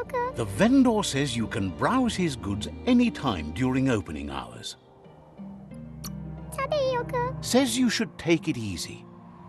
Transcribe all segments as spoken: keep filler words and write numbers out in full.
The vendor says you can browse his goods any time during opening hours. Says you should take it easy.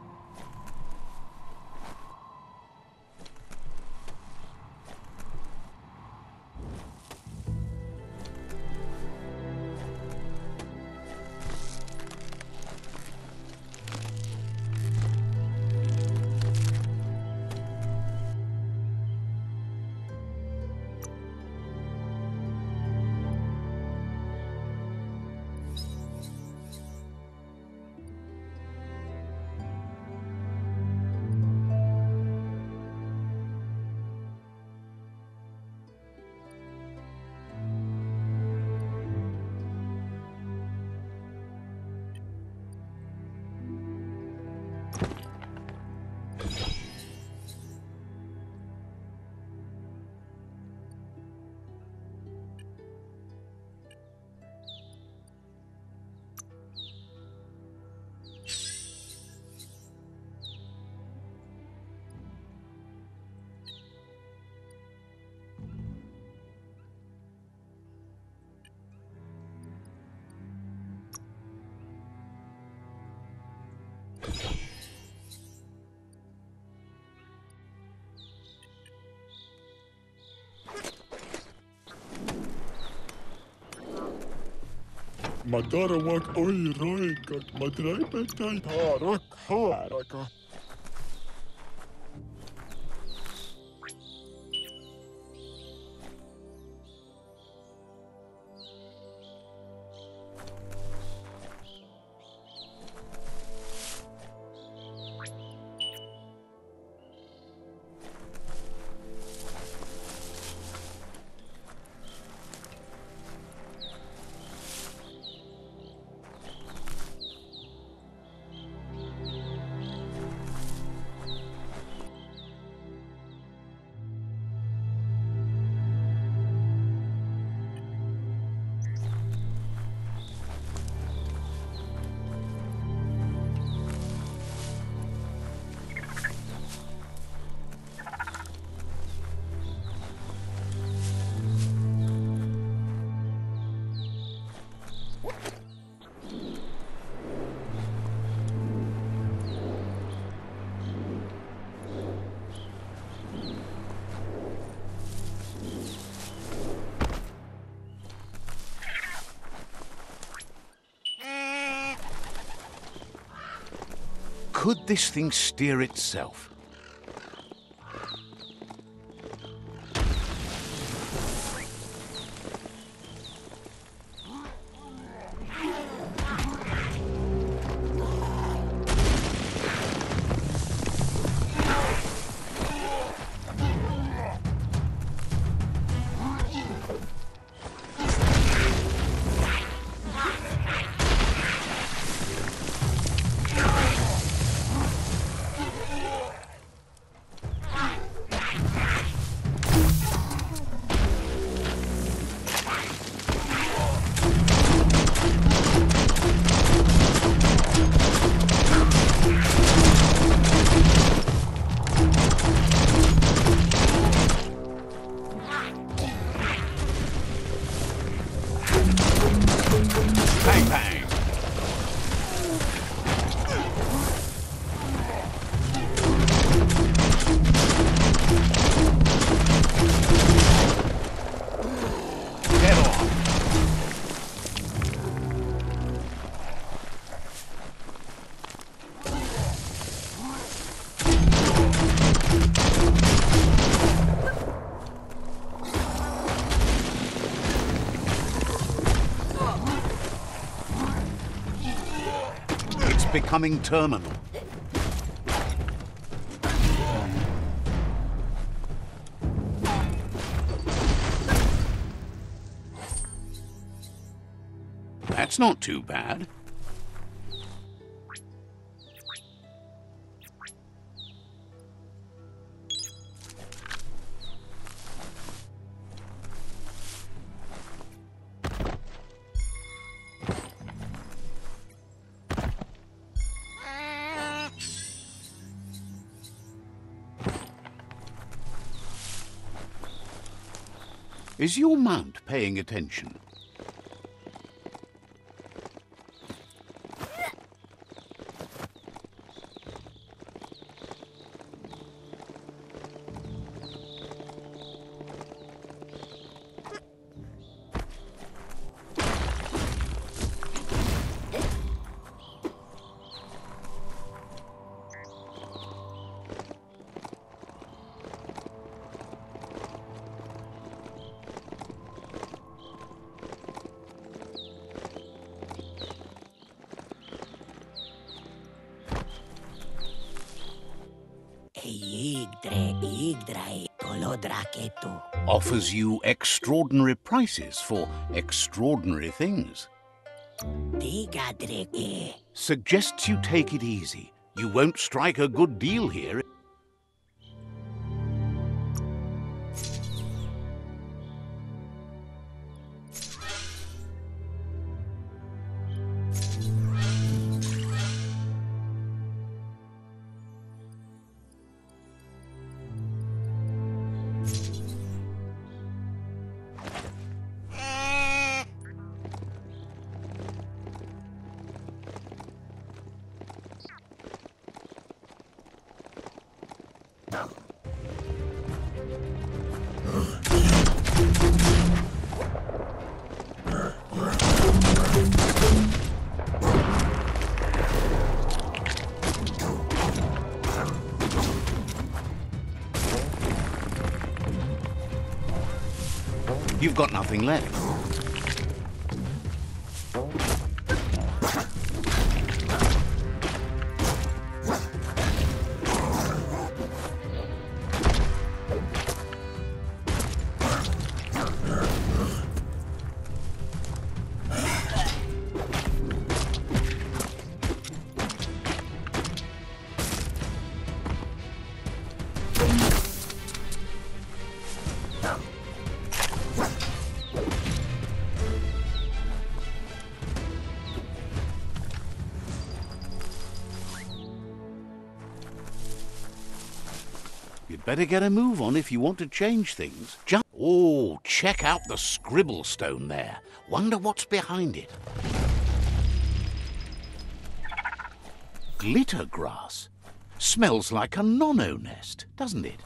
Madarawak oi roikat madraipetai tarak haraka. Could this thing steer itself? Bang, bang. Head on. Becoming terminal. That's not too bad. Is your mount paying attention? Offers you extraordinary prices for extraordinary things. Suggests you take it easy. You won't strike a good deal here. You've got nothing left. You'd better get a move on if you want to change things. Just oh, check out the scribble stone there. Wonder what's behind it. Glitter grass. Smells like a nono nest, doesn't it?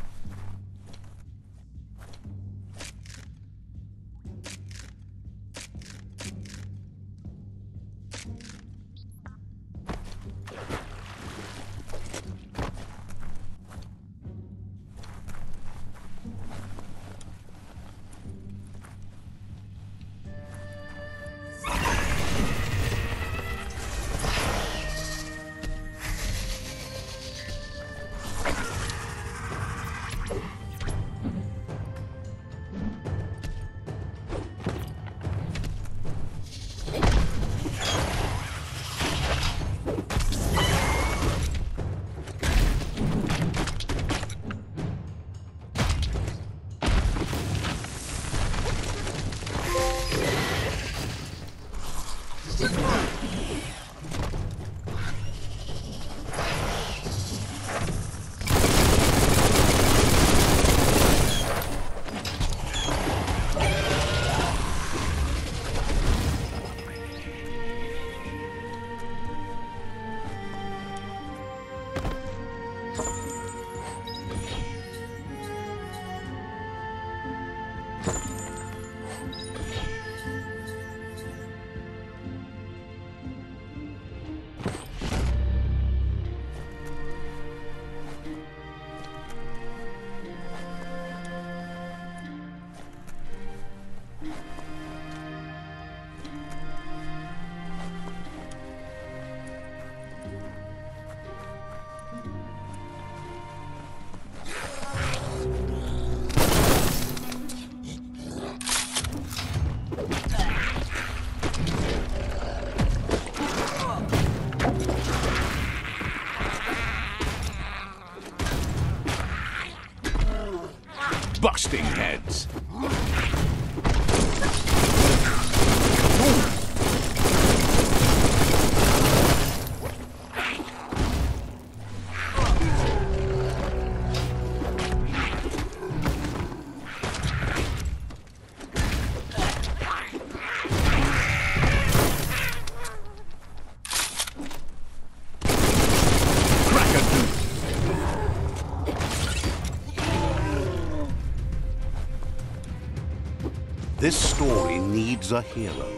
Busting heads. This story needs a hero.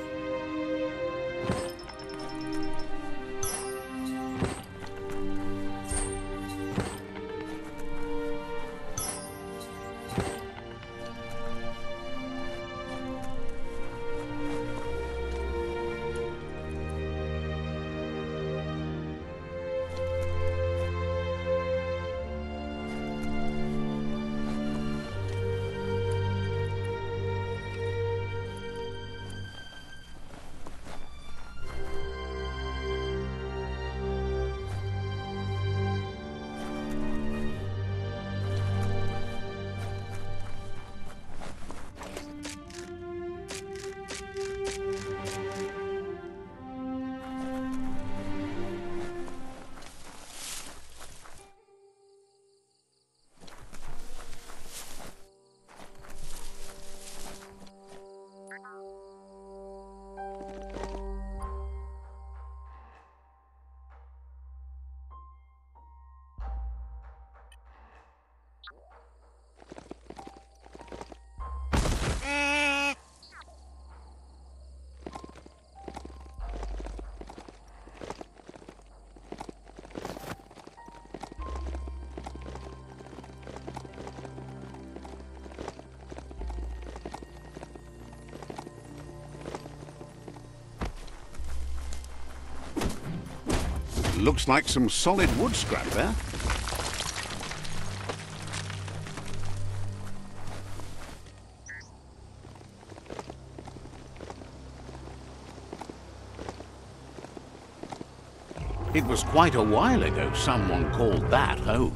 Looks like some solid wood scrap there. It was quite a while ago someone called that home.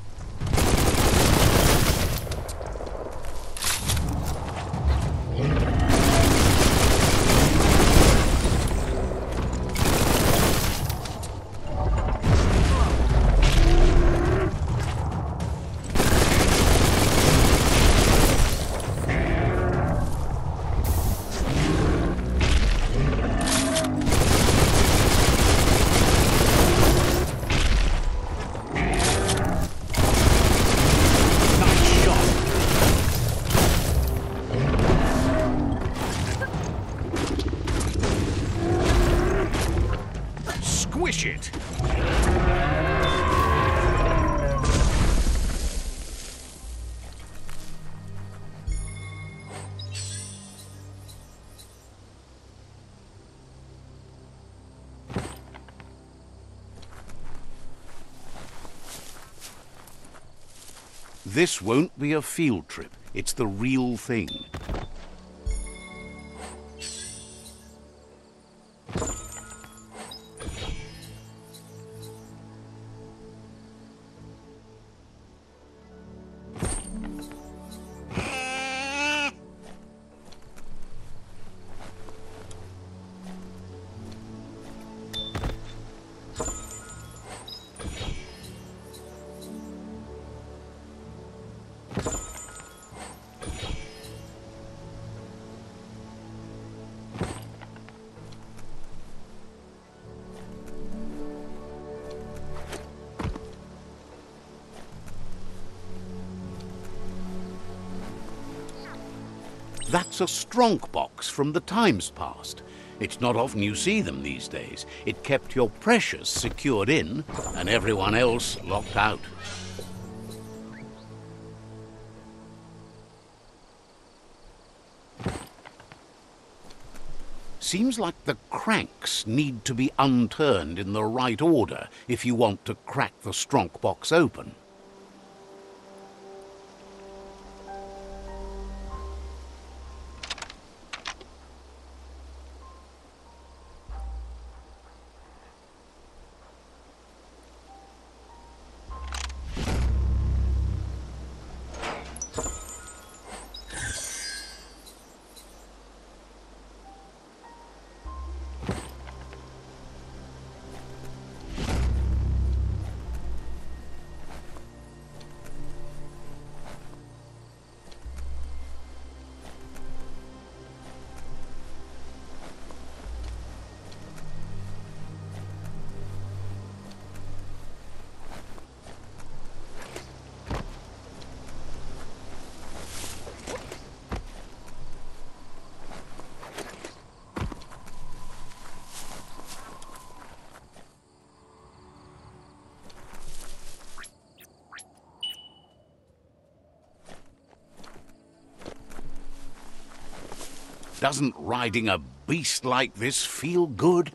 Squish it! This won't be a field trip. It's the real thing. That's a Stronk box from the times past. It's not often you see them these days. It kept your precious secured in and everyone else locked out. Seems like the cranks need to be unturned in the right order if you want to crack the Stronk box open. Doesn't riding a beast like this feel good?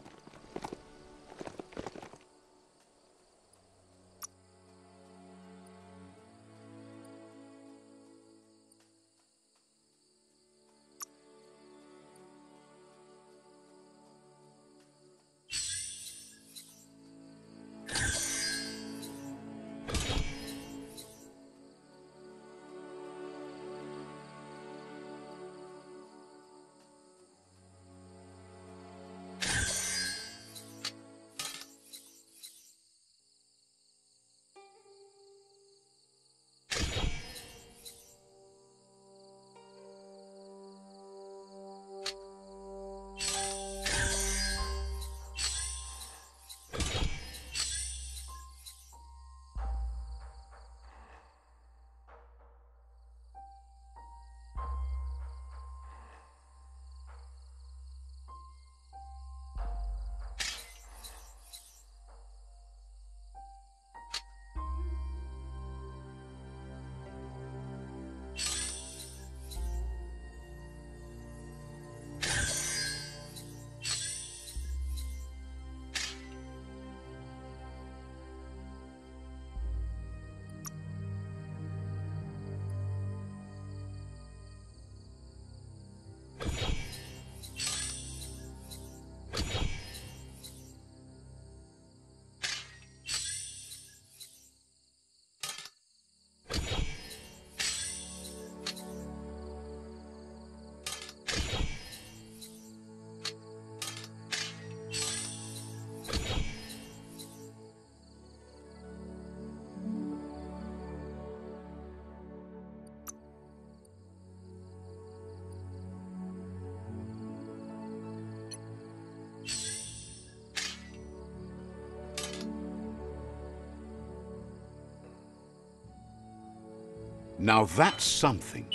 Now that's something.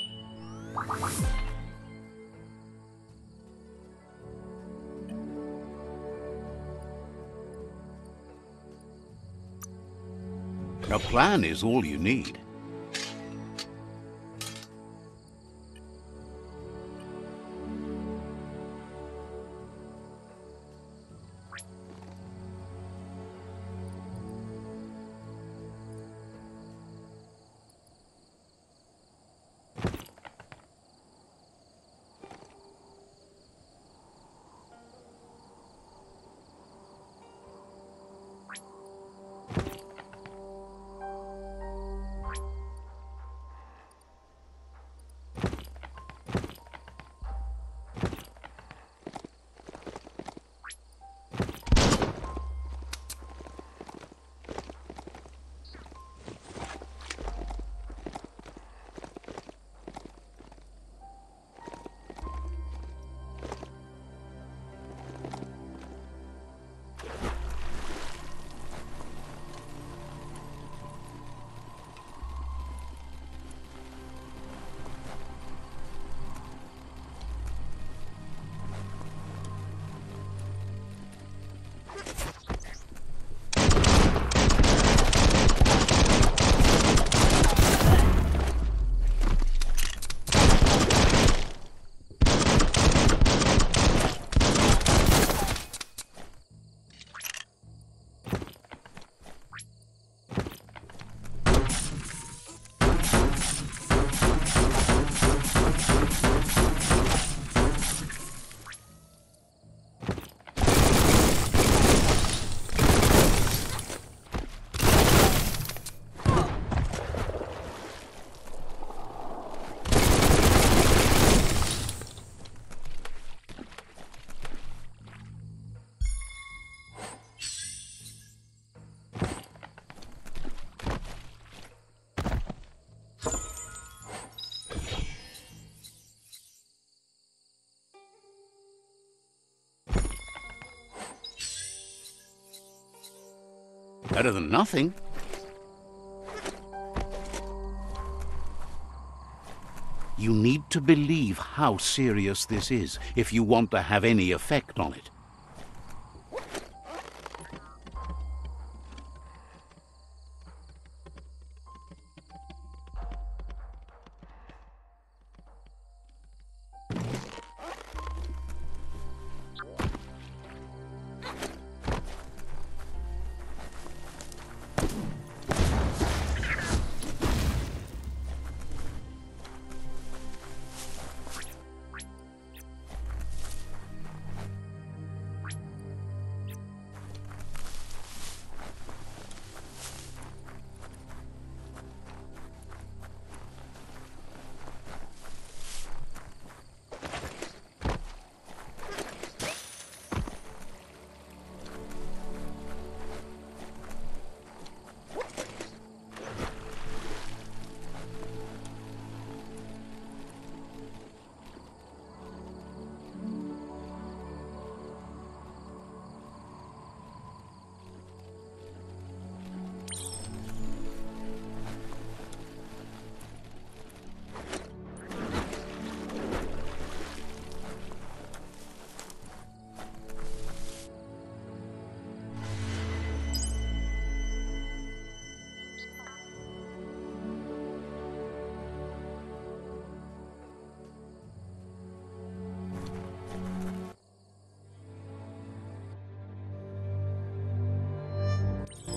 A plan is all you need. Better than nothing. You need to believe how serious this is if you want to have any effect on it.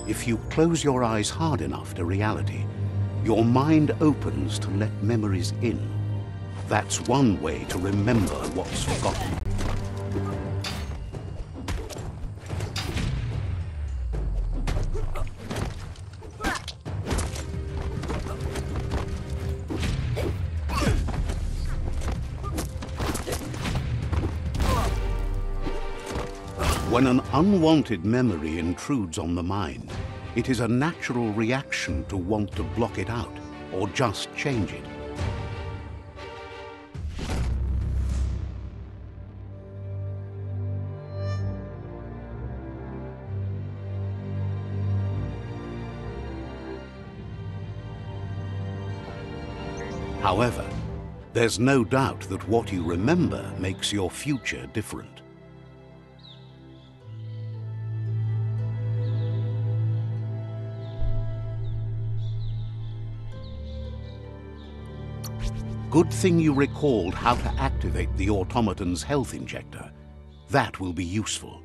If you close your eyes hard enough to reality, your mind opens to let memories in. That's one way to remember what's forgotten. When an unwanted memory intrudes on the mind, it is a natural reaction to want to block it out or just change it. However, there's no doubt that what you remember makes your future different. Good thing you recalled how to activate the automaton's health injector. That will be useful.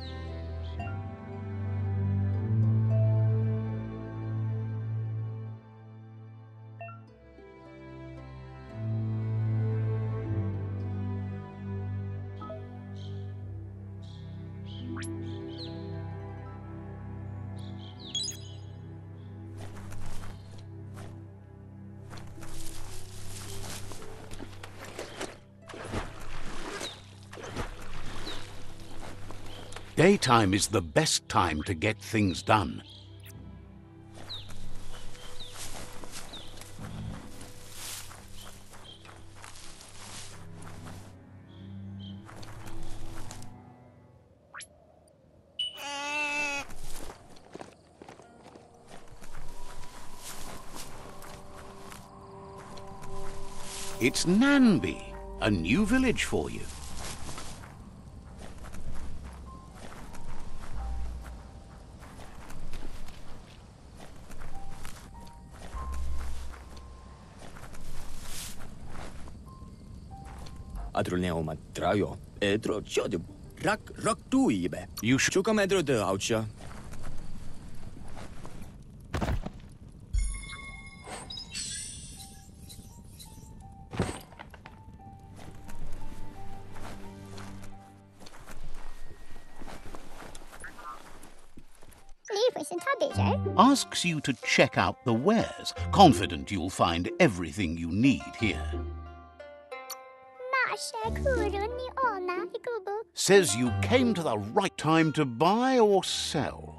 Daytime is the best time to get things done. It's Nanby, a new village for you. Adrulneoma trajo, edro čodib, rak rak tu ibe. You should. Čukam edro de auča. Asks you to check out the wares, confident you'll find everything you need here. Says you came to the right time to buy or sell.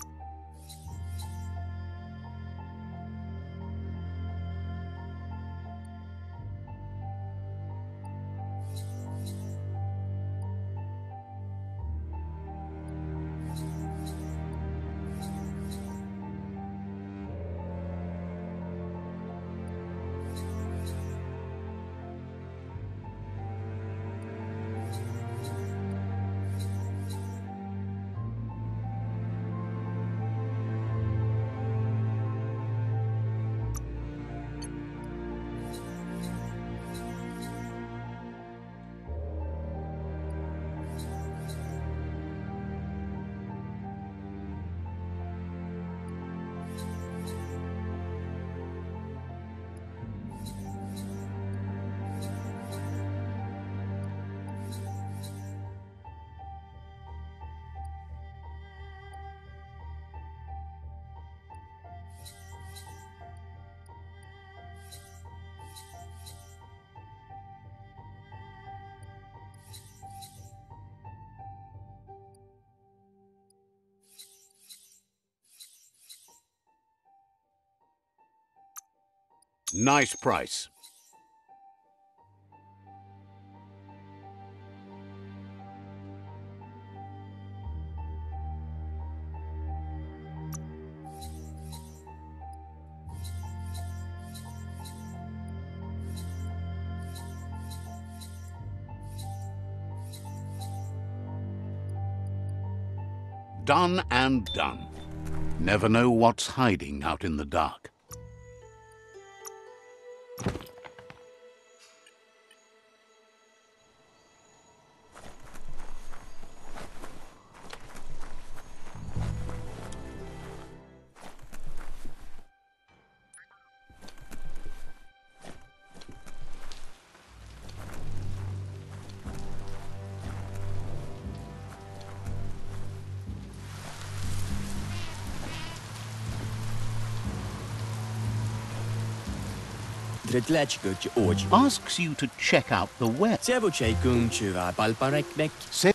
Nice price. Done and done. Never know what's hiding out in the dark. Dredlechgut oji. Asks you to check out the web. Sevoche gunchua balpareknek. Says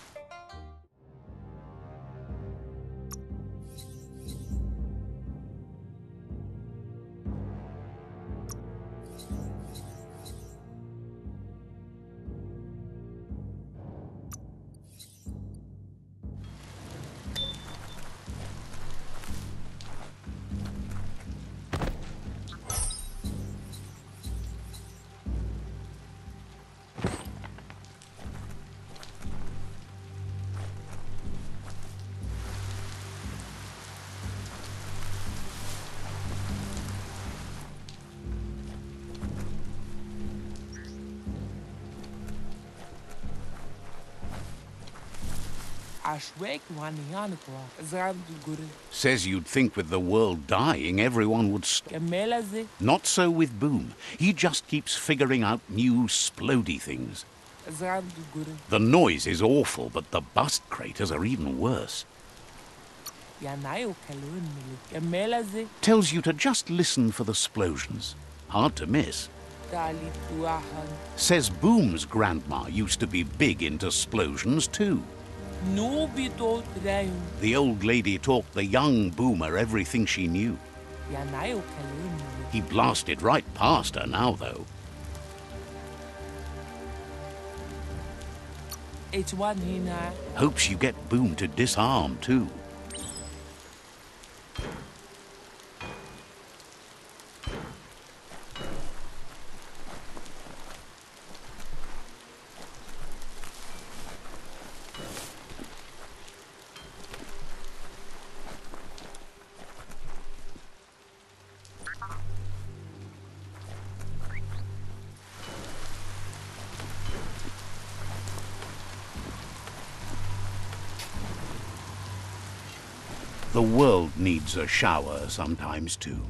Says you'd think with the world dying, everyone would stop. Not so with Boom. He just keeps figuring out new splody things. The noise is awful, but the bust craters are even worse. Tells you to just listen for the splosions. Hard to miss. Says Boom's grandma used to be big into splosions too. The old lady taught the young Boomer everything she knew. He blasted right past her now, though. Hopes you get Boom to disarm, too. The world needs a shower sometimes, too.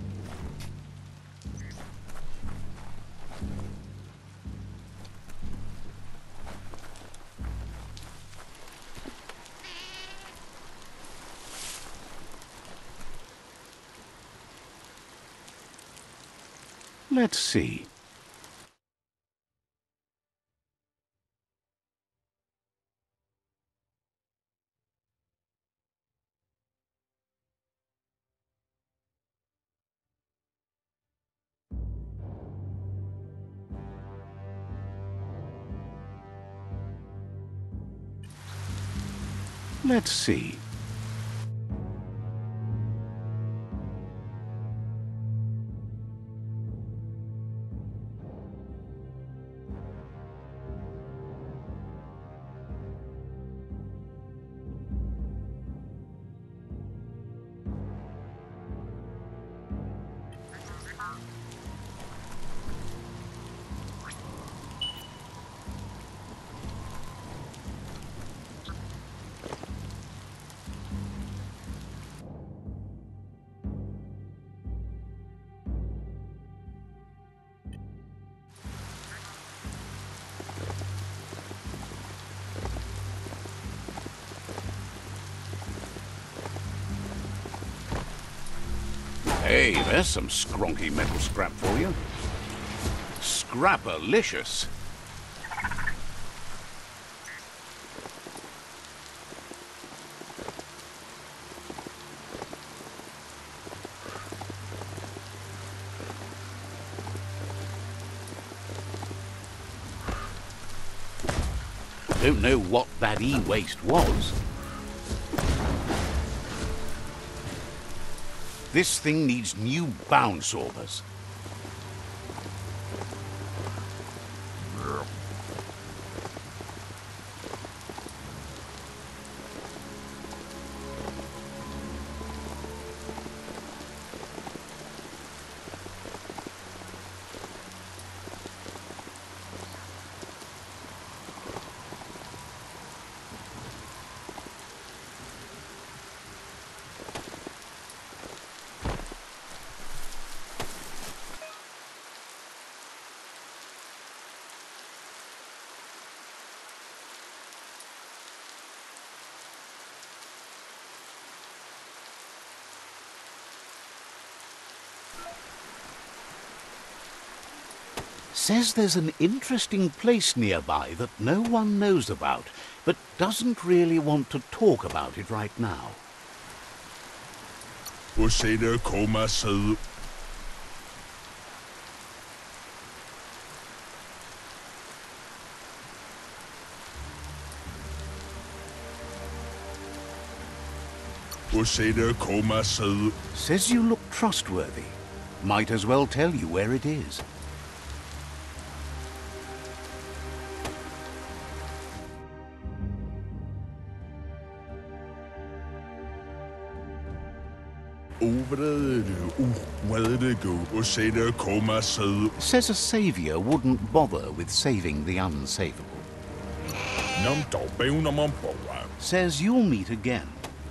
Let's see. Let's see. Hey, there's some skronky metal scrap for you. Scrapalicious. Don't know what that e-waste was. This thing needs new bound sorbers. Says there's an interesting place nearby that no one knows about, but doesn't really want to talk about it right now. Och se det komma syd. Och se det komma syd. Says you look trustworthy. Might as well tell you where it is. Says a savior wouldn't bother with saving the unsavable. Says you'll meet again.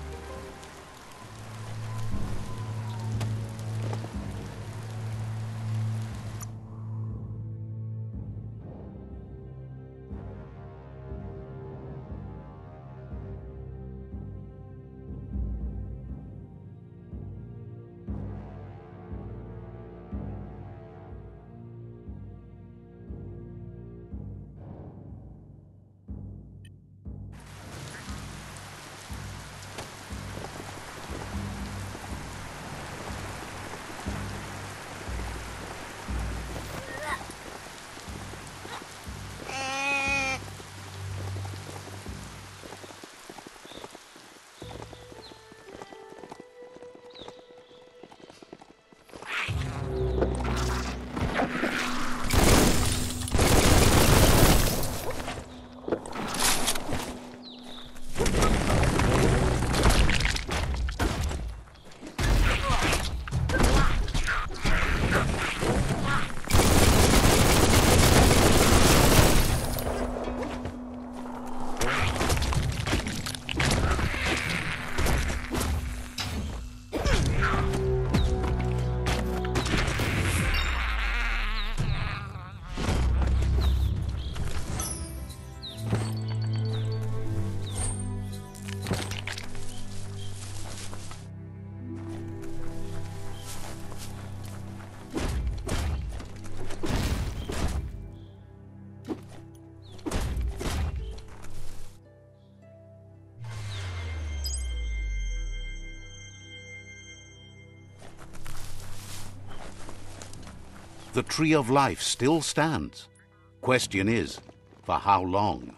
The Tree of Life still stands. Question is, for how long?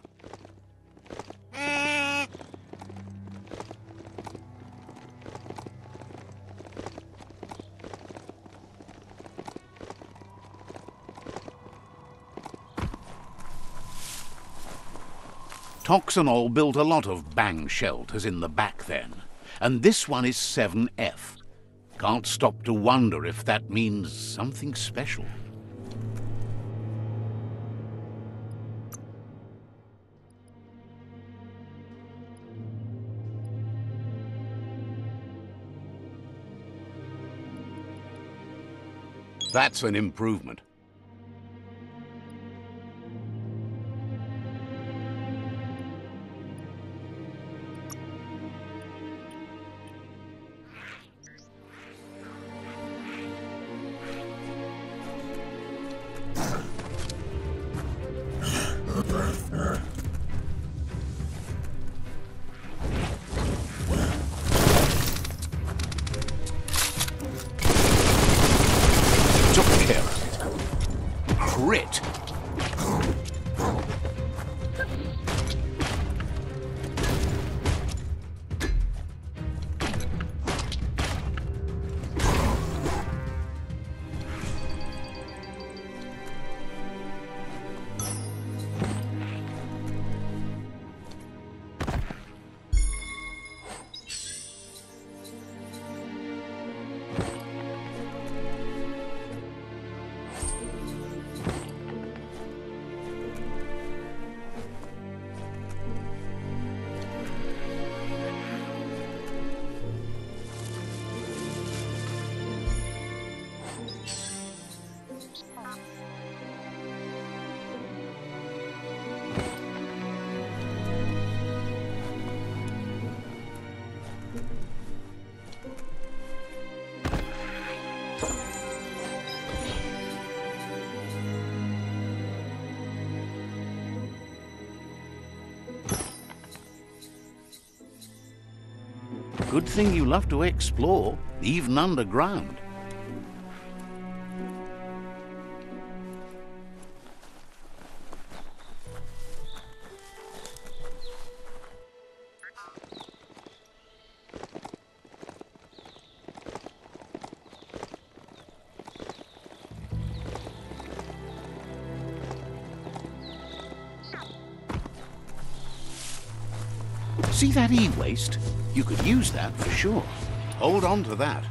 Toxanol built a lot of bang shelters in the back then, and this one is seven F. Can't stop to wonder if that means something special. That's an improvement. Crit. Good thing you love to explore, even underground. See that e-waste? You could use that for sure. Hold on to that.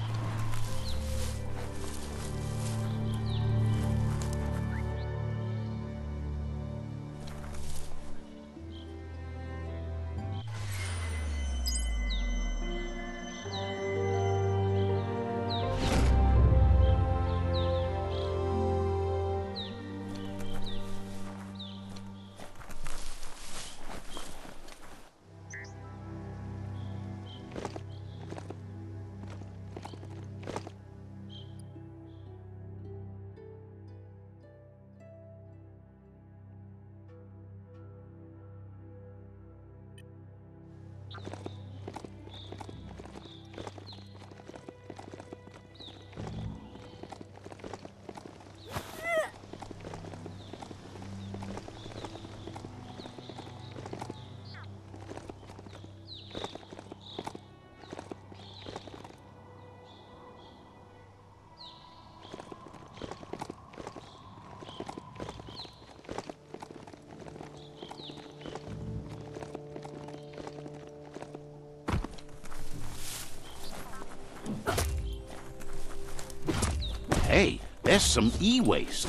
Hey, there's some e-waste.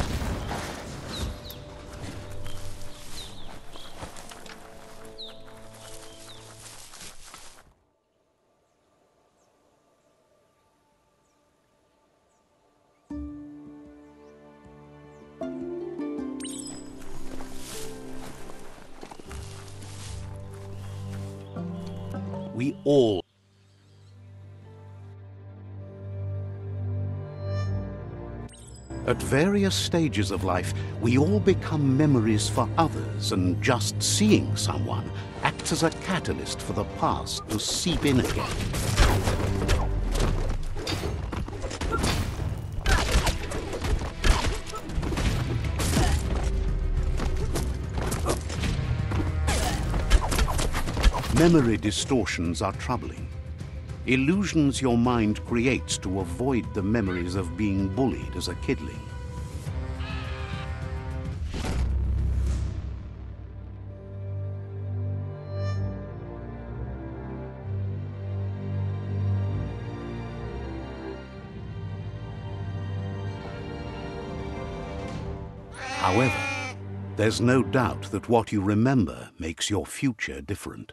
We all At various stages of life, we all become memories for others, and just seeing someone acts as a catalyst for the past to seep in again. Memory distortions are troubling. Illusions your mind creates to avoid the memories of being bullied as a kidling. However, there's no doubt that what you remember makes your future different.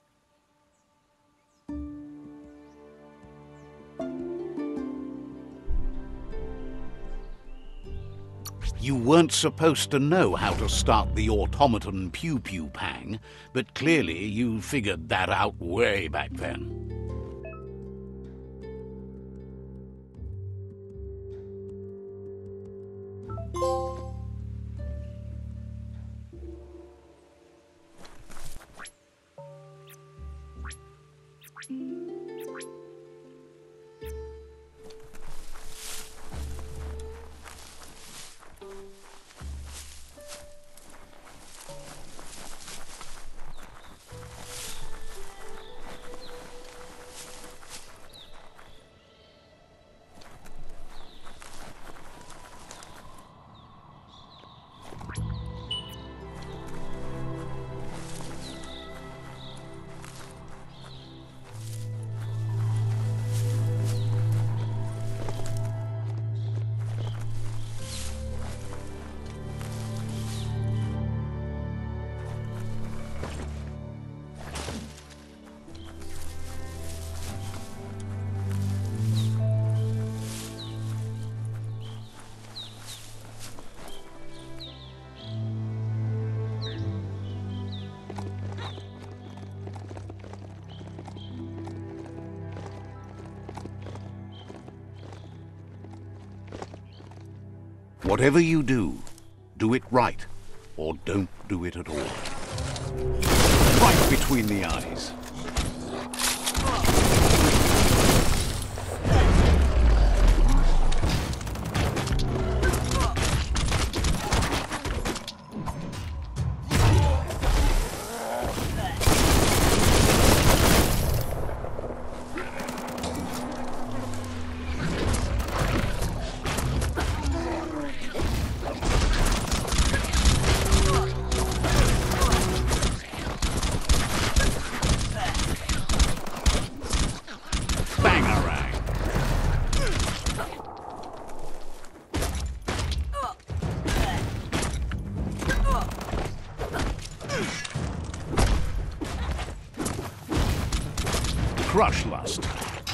You weren't supposed to know how to start the automaton Pew Pew Pang, but clearly you figured that out way back then. Whatever you do, do it right, or don't do it at all. Right between the eyes. crush lust.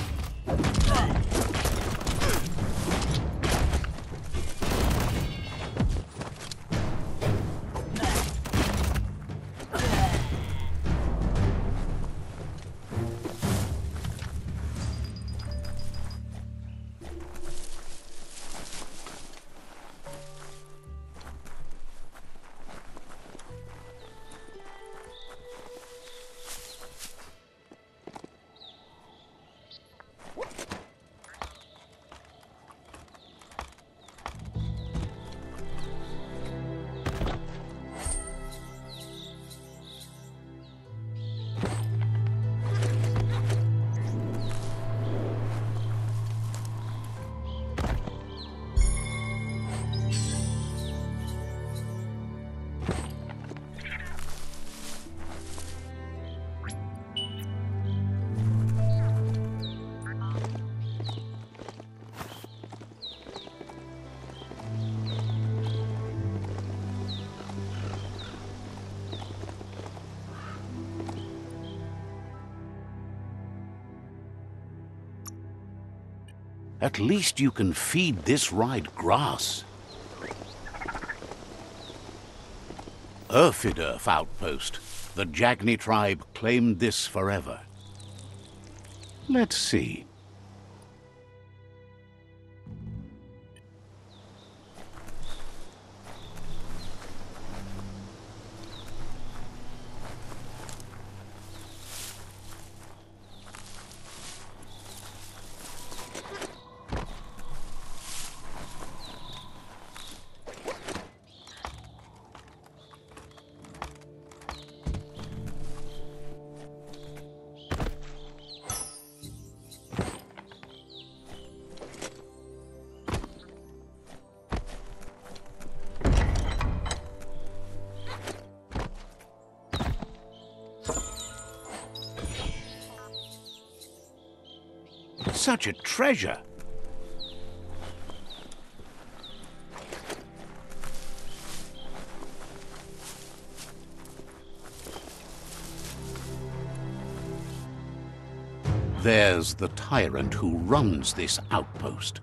At least you can feed this ride grass. Erfidurf outpost. The Jagni tribe claimed this forever. Let's see. Such a treasure! There's the tyrant who runs this outpost.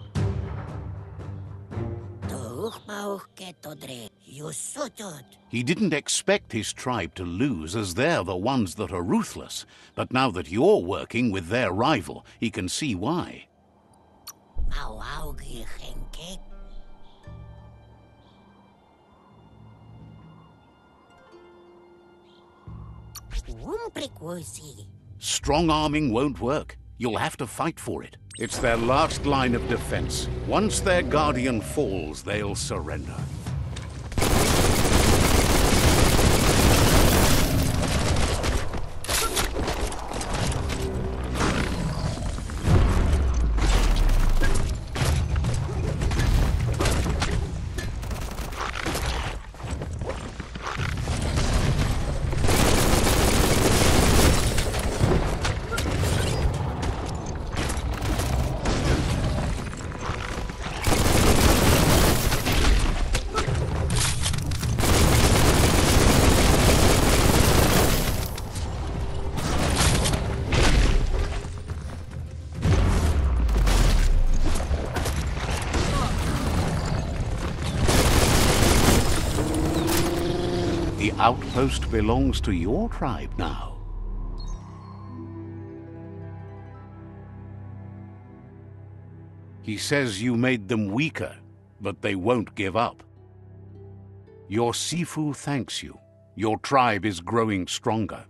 He didn't expect his tribe to lose, as they're the ones that are ruthless. But now that you're working with their rival, he can see why. Strong-arming won't work. You'll have to fight for it. It's their last line of defense. Once their guardian falls, they'll surrender. The outpost belongs to your tribe now. He says you made them weaker, but they won't give up. Your Sifu thanks you. Your tribe is growing stronger.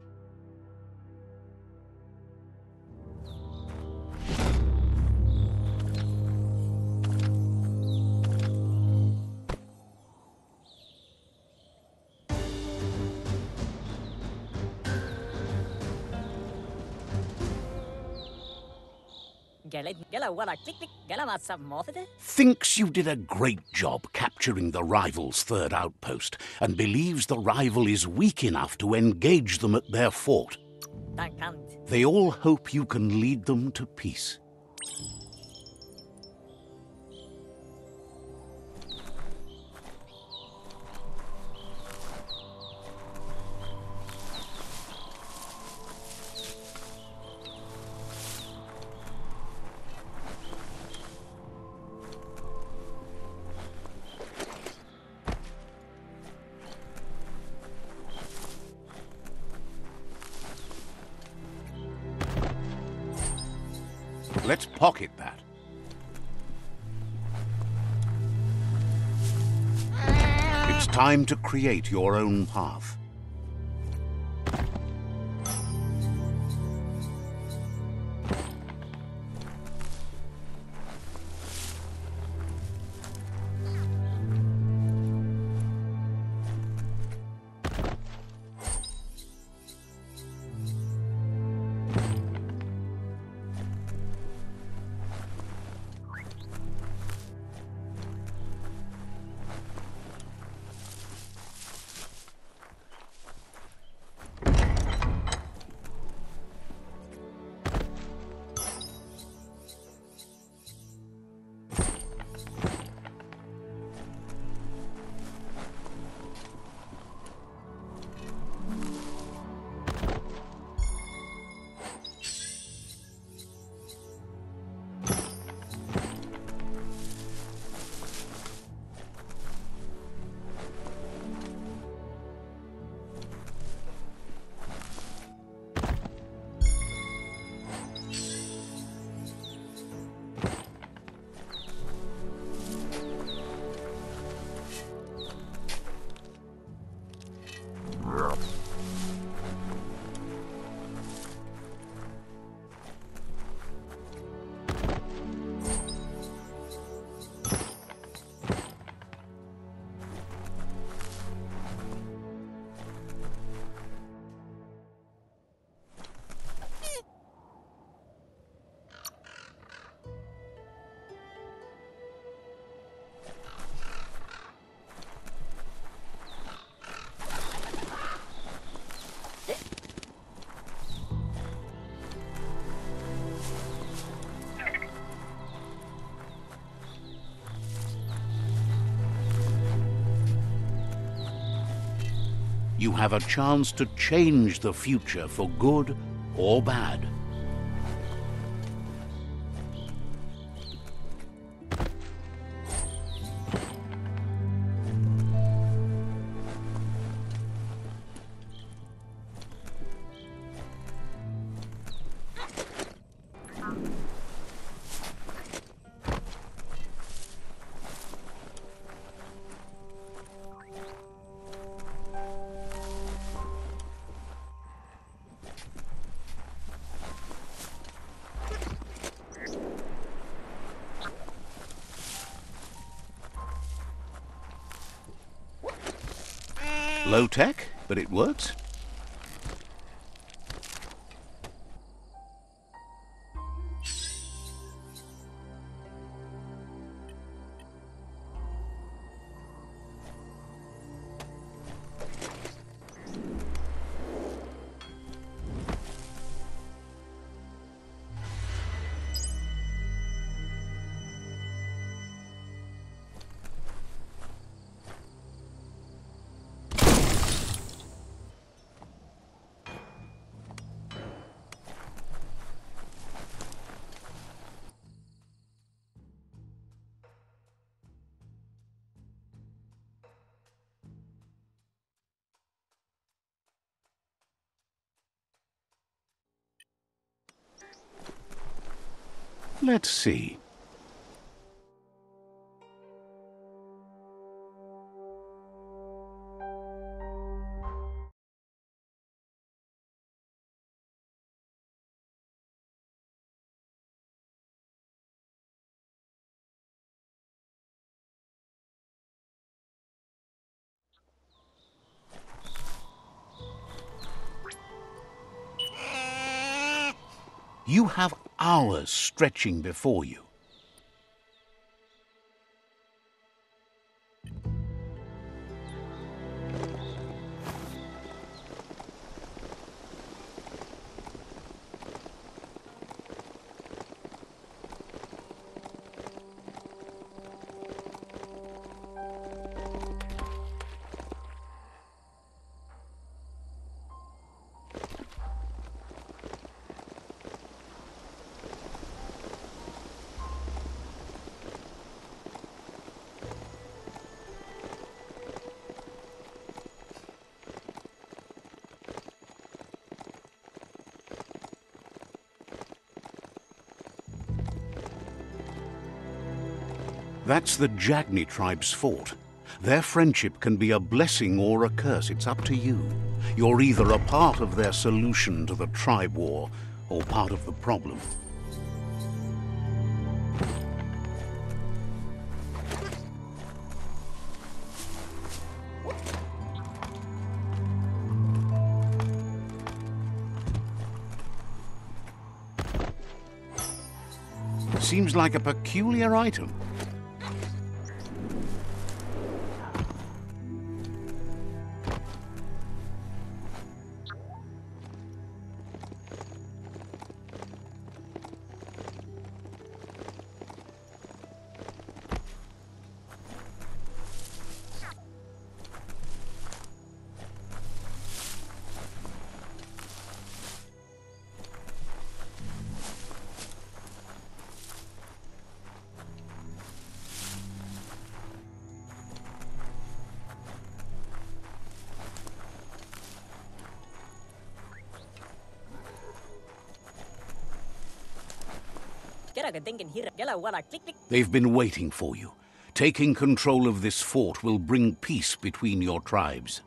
Thinks you did a great job capturing the rival's third outpost, and believes the rival is weak enough to engage them at their fort. They all hope you can lead them to peace. Let's pocket that. It's time to create your own path. You have a chance to change the future for good or bad. Low tech, but it works. Let's see. You have hours stretching before you. That's the Jagni tribe's fort. Their friendship can be a blessing or a curse. It's up to you. You're either a part of their solution to the tribe war, or part of the problem. Seems like a peculiar item. They've been waiting for you. Taking control of this fort will bring peace between your tribes.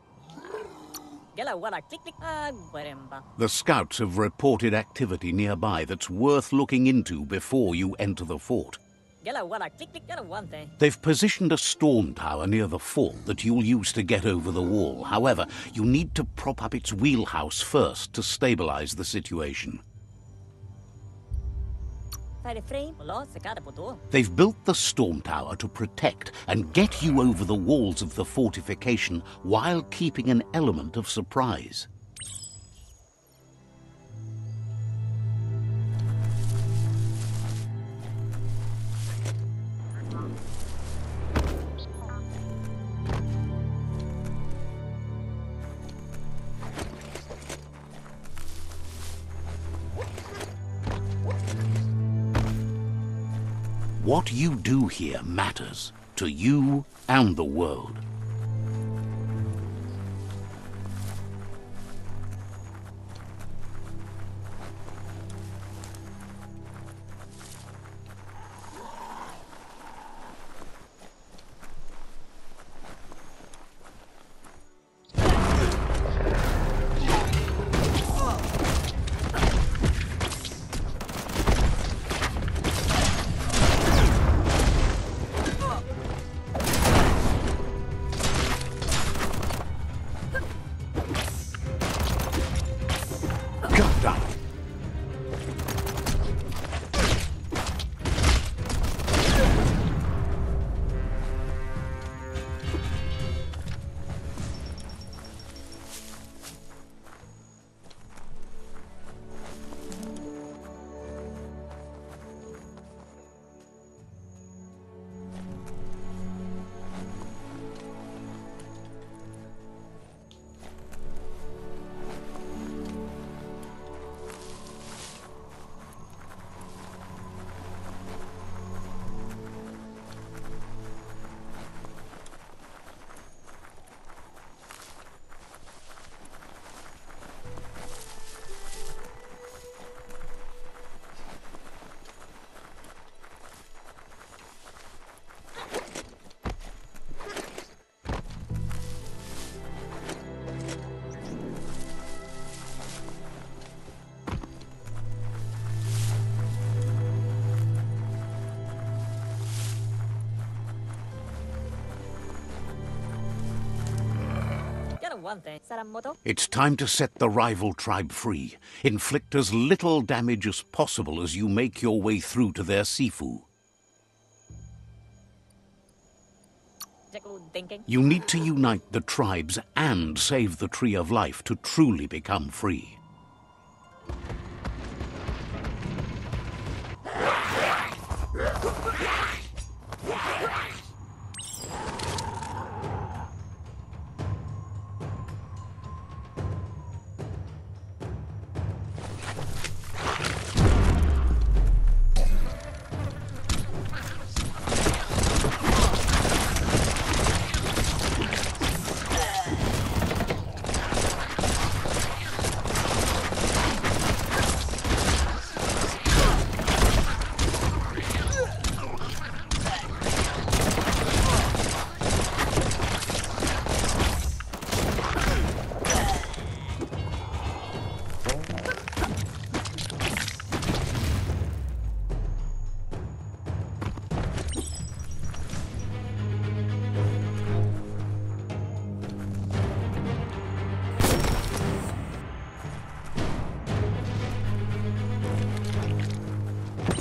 The scouts have reported activity nearby that's worth looking into before you enter the fort. They've positioned a storm tower near the fort that you'll use to get over the wall. However, you need to prop up its wheelhouse first to stabilize the situation. They've built the storm tower to protect and get you over the walls of the fortification while keeping an element of surprise. What you do here matters to you and the world. It's time to set the rival tribe free. Inflict as little damage as possible as you make your way through to their Sifu. You need to unite the tribes and save the Tree of Life to truly become free.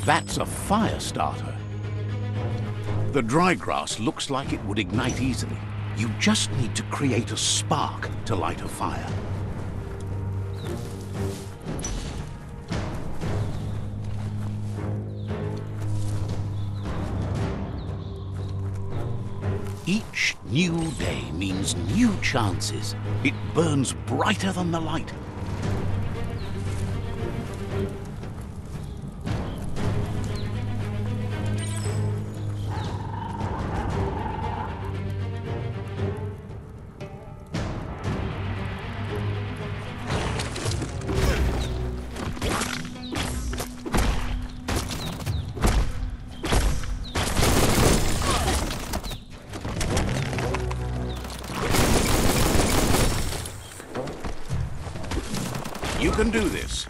That's a fire starter. The dry grass looks like it would ignite easily. You just need to create a spark to light a fire. Each new day means new chances. It burns brighter than the light. You can do this.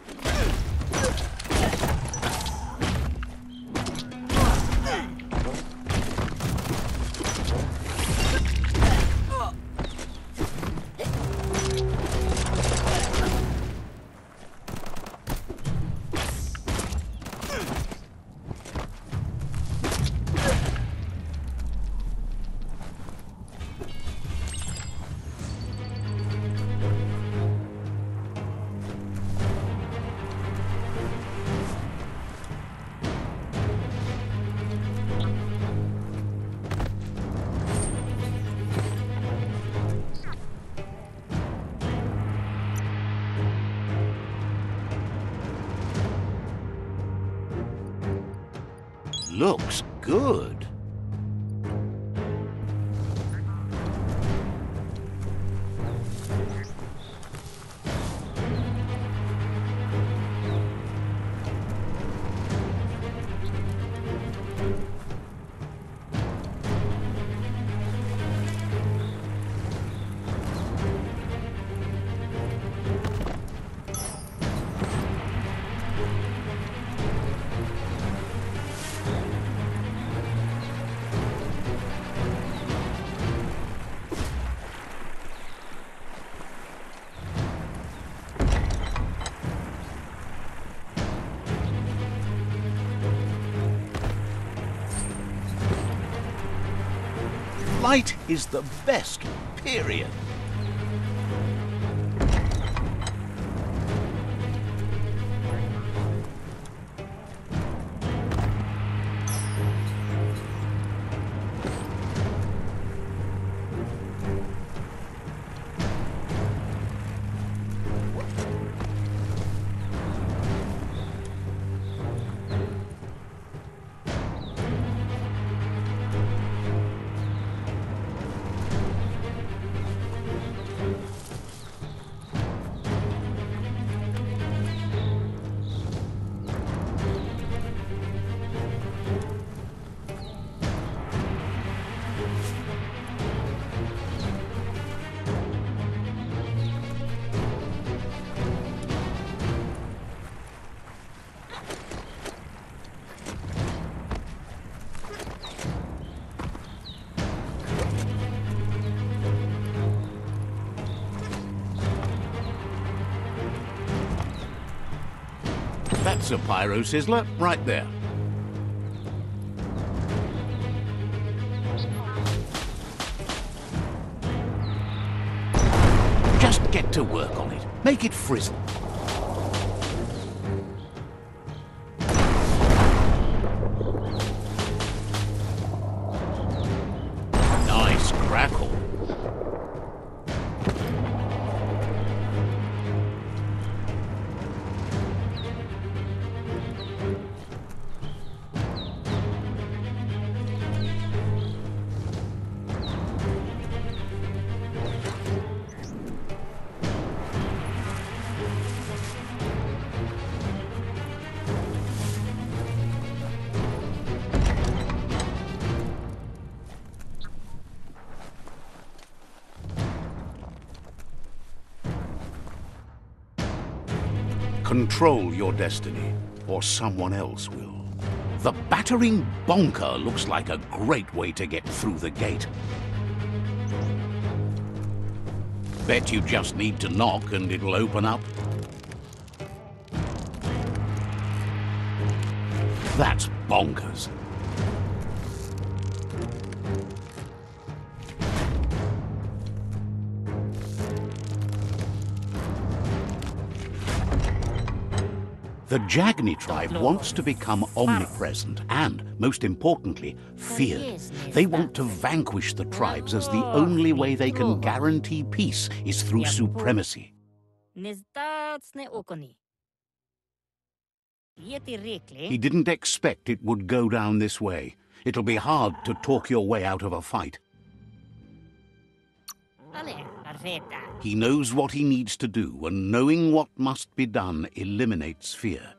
Looks good. Light is the best, period. That's a pyro sizzler right there. Just get to work on it. Make it frizzle. Nice crackle. Control your destiny, or someone else will. The battering bonker looks like a great way to get through the gate. Bet you just need to knock and it'll open up. That's bonkers. The Jagni tribe wants to become omnipresent and, most importantly, feared. They want to vanquish the tribes as the only way they can guarantee peace is through supremacy. He didn't expect it would go down this way. It'll be hard to talk your way out of a fight. He knows what he needs to do, and knowing what must be done eliminates fear.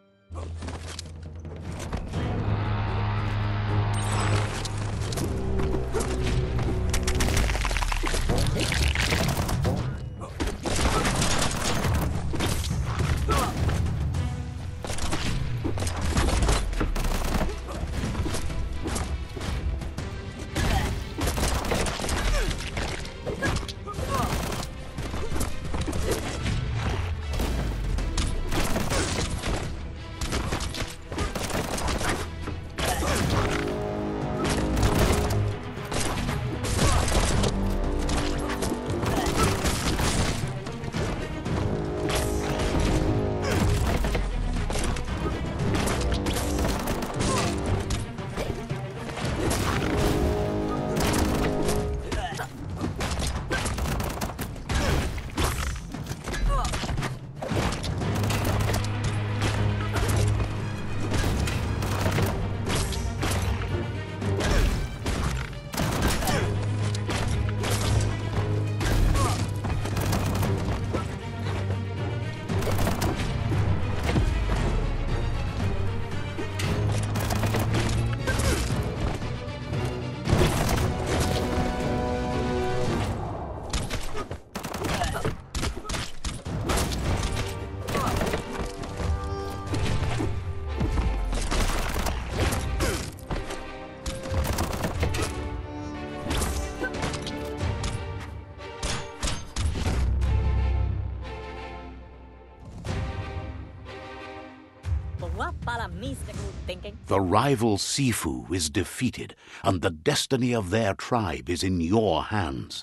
The rival Sifu is defeated, and the destiny of their tribe is in your hands.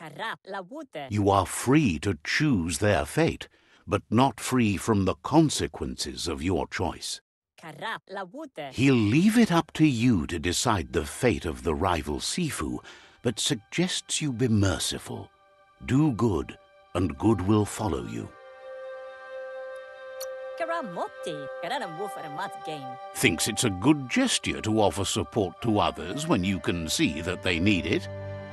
You are free to choose their fate, but not free from the consequences of your choice. He'll leave it up to you to decide the fate of the rival Sifu, but suggests you be merciful. Do good, and good will follow you. Thinks it's a good gesture to offer support to others when you can see that they need it.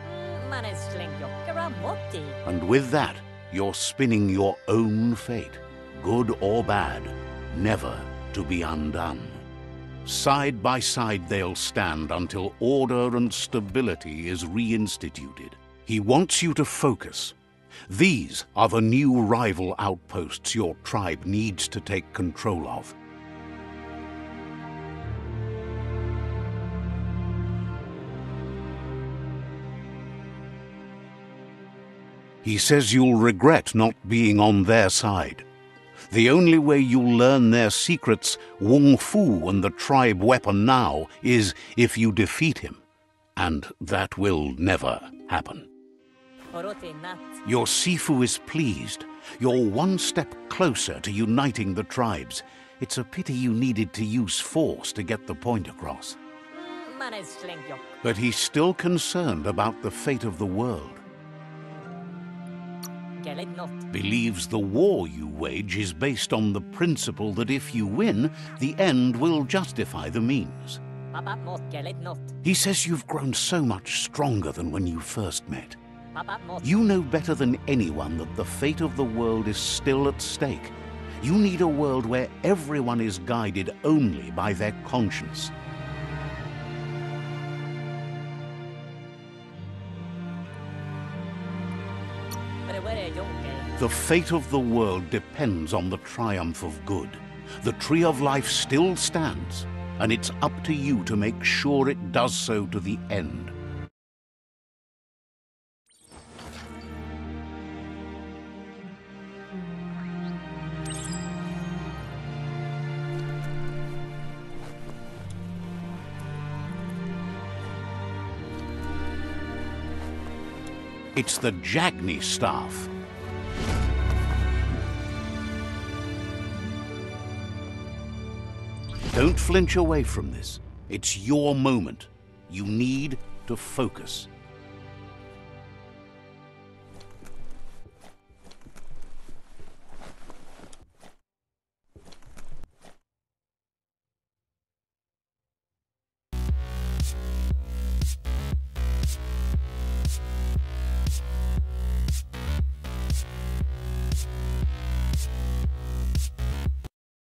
And with that, you're spinning your own fate, good or bad, never to be undone. Side by side they'll stand until order and stability is reinstituted. He wants you to focus. These are the new rival outposts your tribe needs to take control of. He says you'll regret not being on their side. The only way you'll learn their secrets, Wung Fu and the tribe weapon now, is if you defeat him. And that will never happen. Your Sifu is pleased. You're one step closer to uniting the tribes. It's a pity you needed to use force to get the point across. But he's still concerned about the fate of the world. Believes the war you wage is based on the principle that if you win, the end will justify the means. He says you've grown so much stronger than when you first met. You know better than anyone that the fate of the world is still at stake. You need a world where everyone is guided only by their conscience. The fate of the world depends on the triumph of good. The Tree of Life still stands, and it's up to you to make sure it does so to the end. It's the Jagni staff. Don't flinch away from this. It's your moment. You need to focus.